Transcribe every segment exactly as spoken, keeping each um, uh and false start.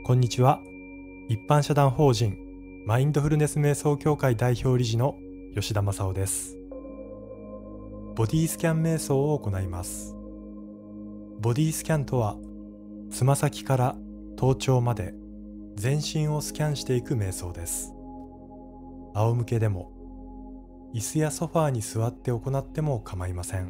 こんにちは。一般社団法人マインドフルネス瞑想協会代表理事の吉田正夫です。ボディスキャン瞑想を行います。ボディスキャンとは、つま先から頭頂まで全身をスキャンしていく瞑想です。仰向けでも、椅子やソファーに座って行っても構いません。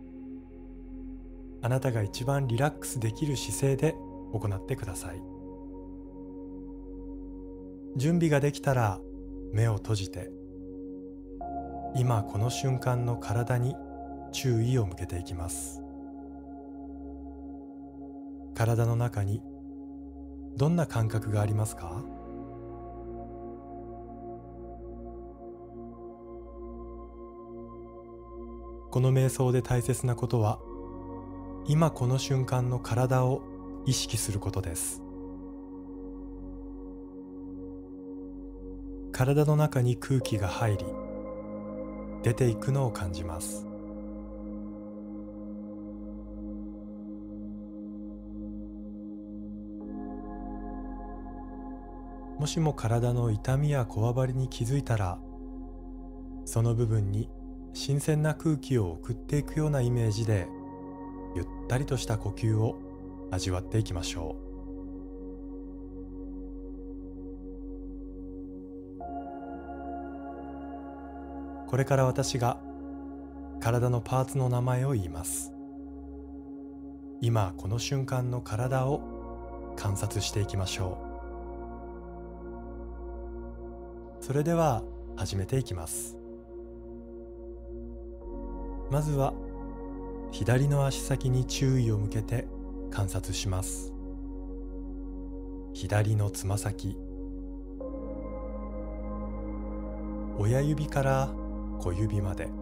あなたが一番リラックスできる姿勢で行ってください。準備ができたら目を閉じて、今この瞬間の体に注意を向けていきます。体の中にどんな感覚がありますか？この瞑想で大切なことは、今この瞬間の体を意識することです。体の中に空気が入り、出ていくのを感じます。もしも体の痛みやこわばりに気づいたら、その部分に新鮮な空気を送っていくようなイメージで、ゆったりとした呼吸を味わっていきましょう。これから私が体のパーツの名前を言います。今この瞬間の体を観察していきましょう。それでは始めていきます。まずは左の足先に注意を向けて観察します。左のつま先、親指から小指まで、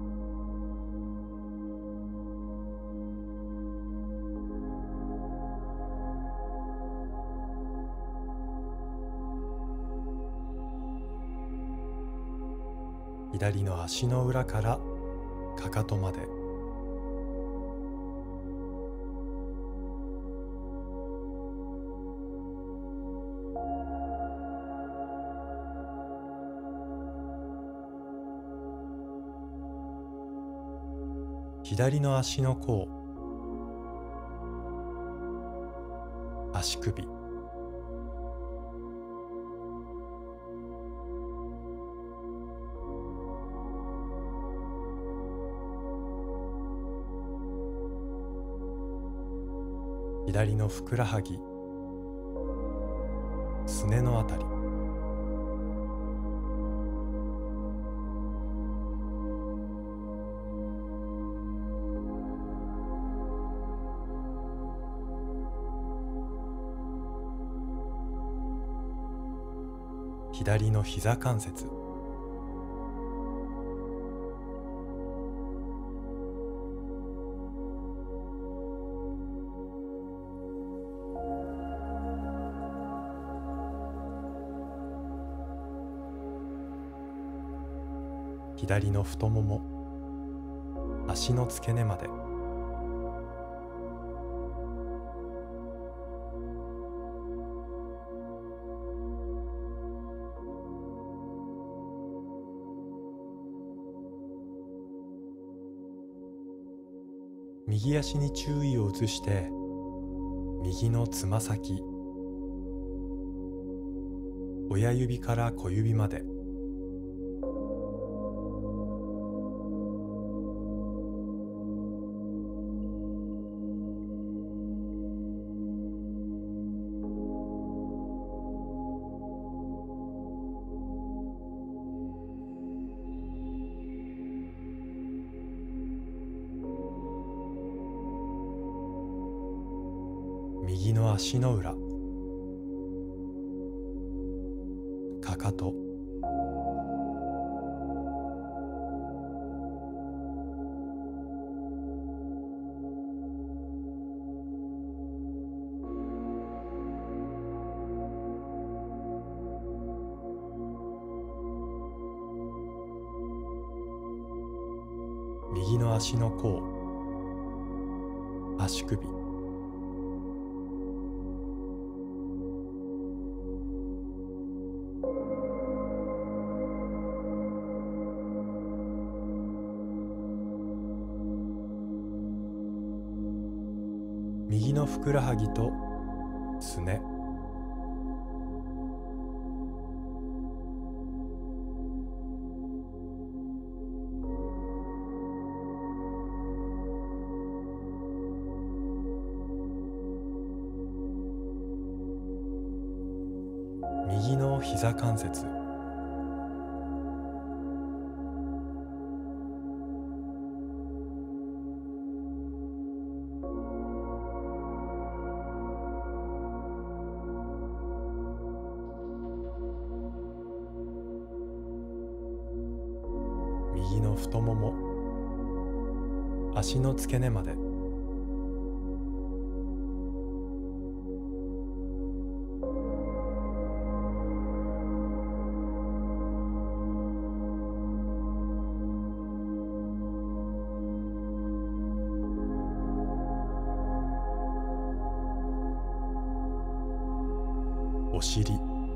左の足の裏からかかとまで、左の足の甲、足首、左のふくらはぎ、すねのあたり、左の膝関節、左の太もも、足の付け根まで、右足に注意を移して、右のつま先、親指から小指まで、右の足の裏、かかと、右の足の甲、足首、 右のふくらはぎとすね、右の膝関節、右の太もも、足の付け根まで、お尻、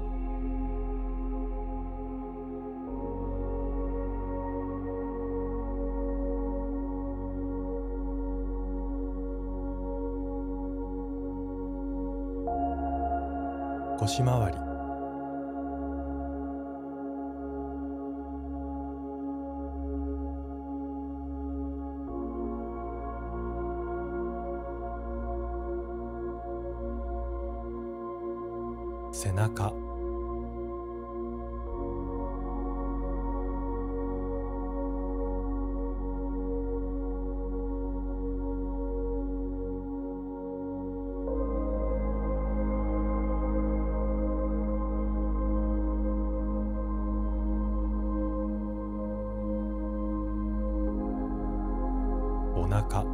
腰回り、背中、お腹、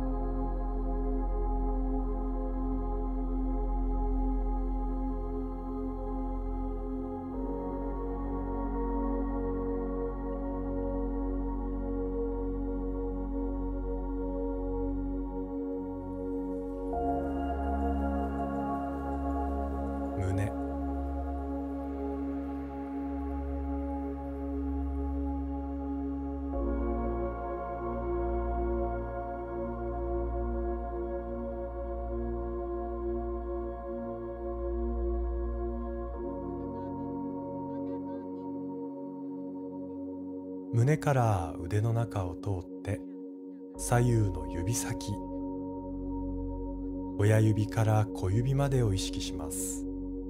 胸、胸から腕の中を通って左右の指先、親指から小指までを意識します。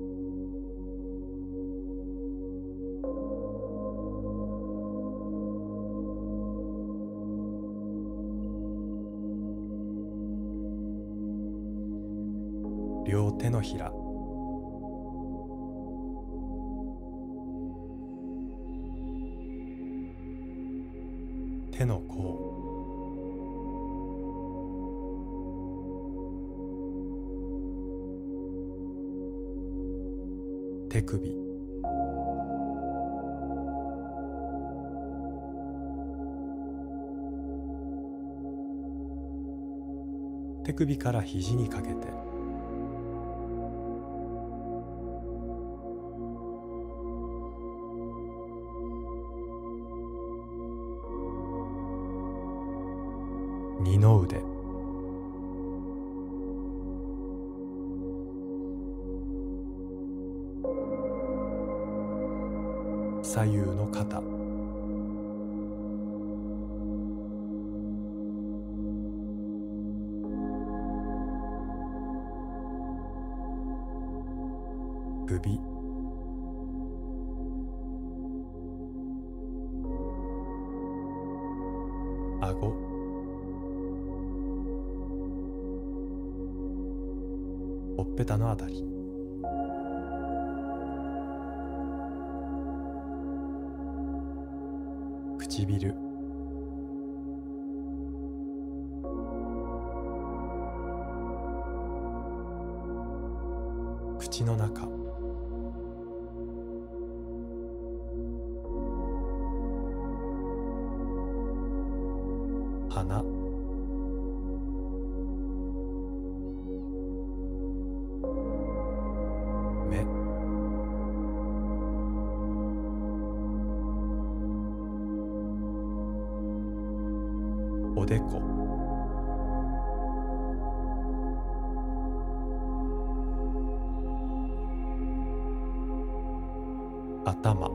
両手のひら、手の甲、手首、手首から肘にかけて、二の腕、左右の肩、首、顎、ほっぺたのあたり、唇、口の中、鼻、目、おでこ、 頭、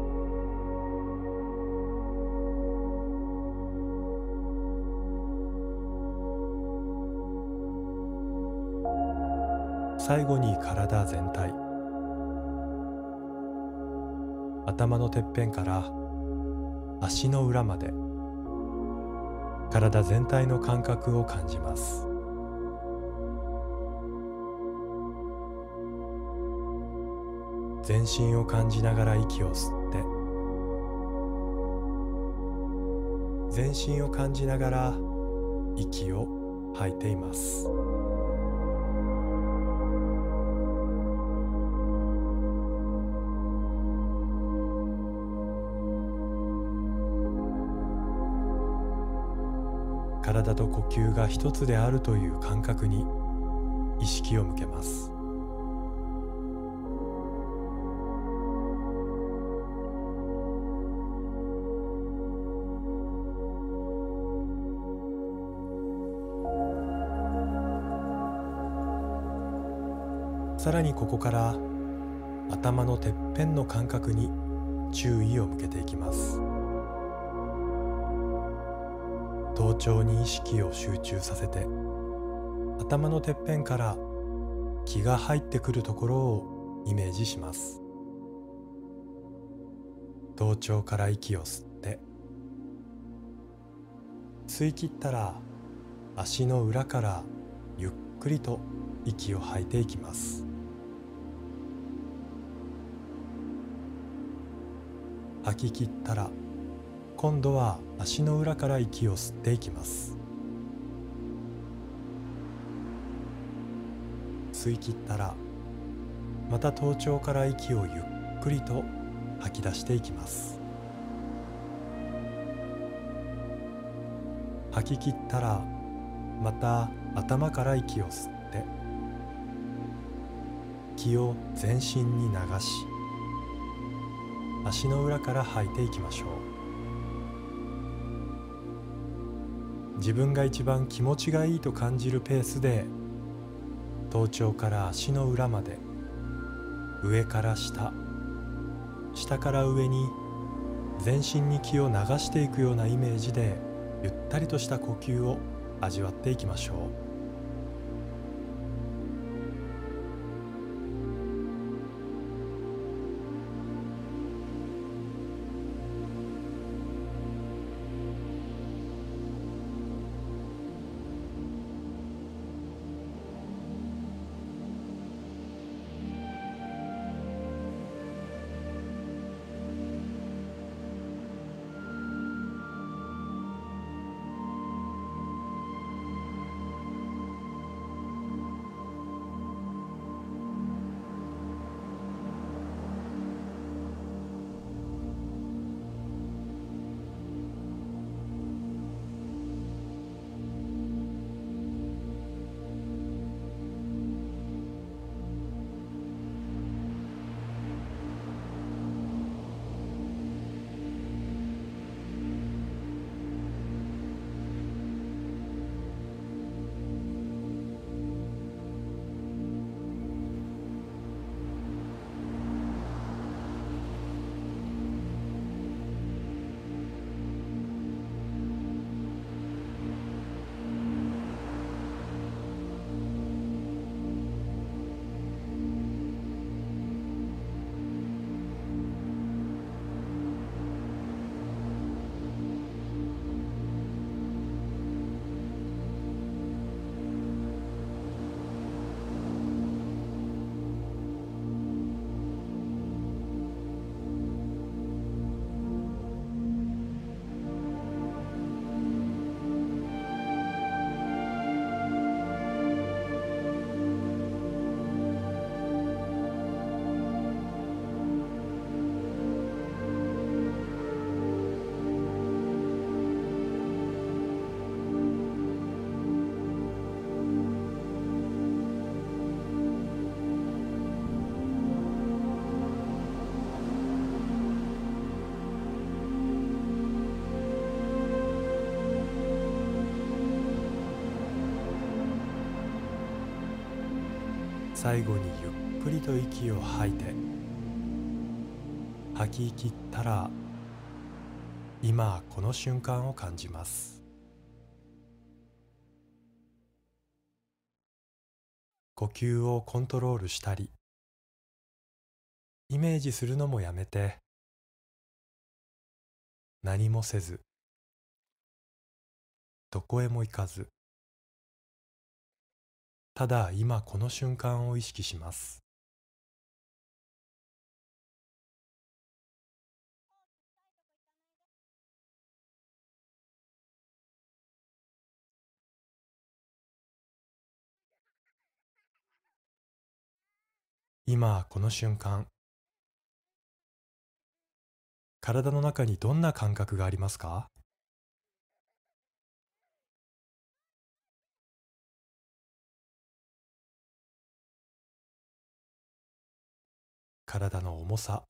最後に体全体、頭のてっぺんから足の裏まで体全体の感覚を感じます。全身を感じながら息を吸って、全身を感じながら息を吐いています。体と呼吸が一つであるという感覚に意識を向けます。さらにここから頭のてっぺんの感覚に注意を向けていきます。頭頂に意識を集中させて、頭のてっぺんから気が入ってくるところをイメージします。頭頂から息を吸って、吸い切ったら足の裏からゆっくりと息を吐いていきます。吐き切ったら今度は足の裏から息を吸っていきます。吸い切ったらまた頭頂から息をゆっくりと吐き出していきます。吐き切ったらまた頭から息を吸って気を全身に流し、足の裏から吐いていきましょう。自分が一番気持ちがいいと感じるペースで、頭頂から足の裏まで、上から下、下から上に全身に気を流していくようなイメージで、ゆったりとした呼吸を味わっていきましょう。最後にゆっくりと息を吐いて、 吐き切ったら、今この瞬間を感じます。呼吸をコントロールしたり、イメージするのもやめて、何もせず、どこへも行かず、ただ今この瞬間を意識します。今この瞬間、体の中にどんな感覚がありますか？体の重さ、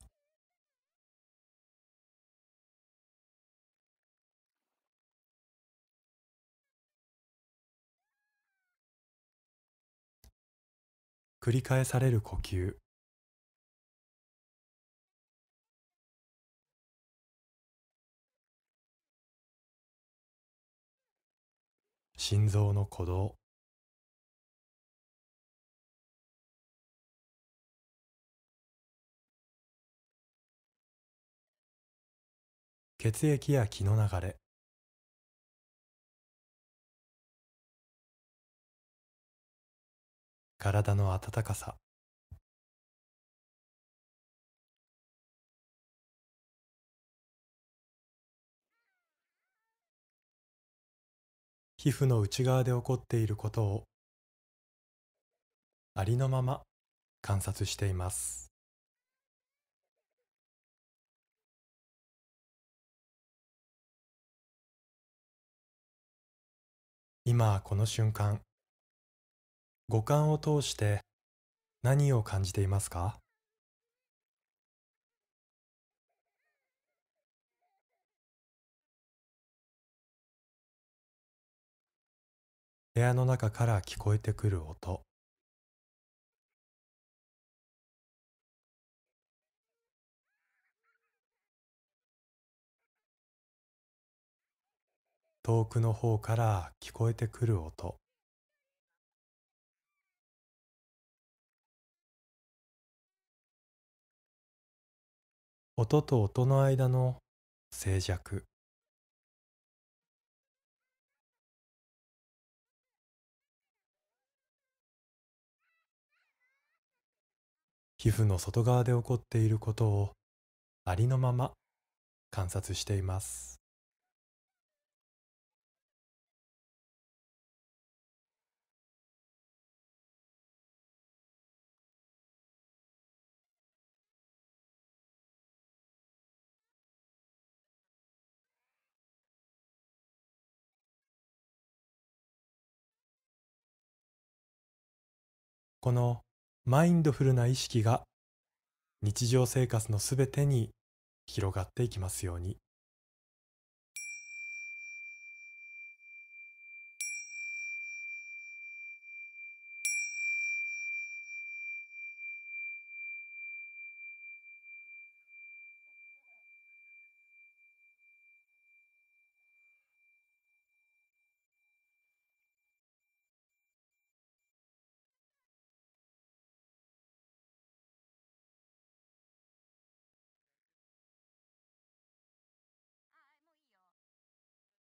繰り返される呼吸、心臓の鼓動、血液や気の流れ、体の温かさ、皮膚の内側で起こっていることをありのまま観察しています。今この瞬間、五感を通して何を感じていますか？部屋の中から聞こえてくる音、遠くの方から聞こえてくる音、音と音の間の静寂、皮膚の外側で起こっていることをありのまま観察しています。このマインドフルな意識が日常生活のすべてに広がっていきますように。